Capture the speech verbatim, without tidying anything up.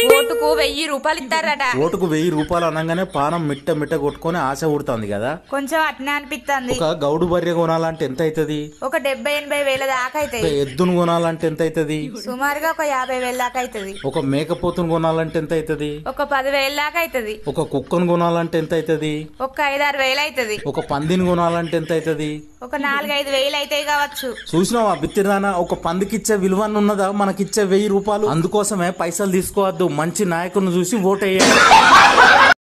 ఓటుకు వెయ్యి రూపాయలు ఇస్తారట. ఓటుకు వెయ్యి రూపాయలు అనగానే పానం మిట్ట మిట్ట కొట్టుకొని ఆశ ఉడుతుంది కదా. కొంచెం అట్నే అనిపిస్తుంది. ఒక గౌడు బర్రె కొనాలంటే ఎంత అవుతుంది? ఒక డెబ్బై ఎనభై వేల దాకా అవుతాయి. ఎద్దును కొనాలంటే ఎంత అవుతుంది? సుమారుగా ఒక యాభై వేల దాకా అవుతుంది. ఒక మేకపోతును కొనాలంటే ఎంత అవుతుంది? ఒక పదివేల దాకా అవుతుంది. ఒక కుక్కను కొనాలంటే ఎంత అవుతుంది? ఒక ఐదారు వేలు అవుతుంది. ఒక పందిని కొనాలంటే ఎంత అవుతుంది? ఒక నాలుగైదు వేలు అవుతాయి కావచ్చు. చూసినావా బిత్తిరానా, ఒక పందికిచ్చే విలువన్న ఉన్నదా మనకిచ్చే వెయ్యి రూపాయలు? అందుకోసమే పైసలు తీసుకోవద్దు, మంచి నాయకుని చూసి ఓటేయాలి.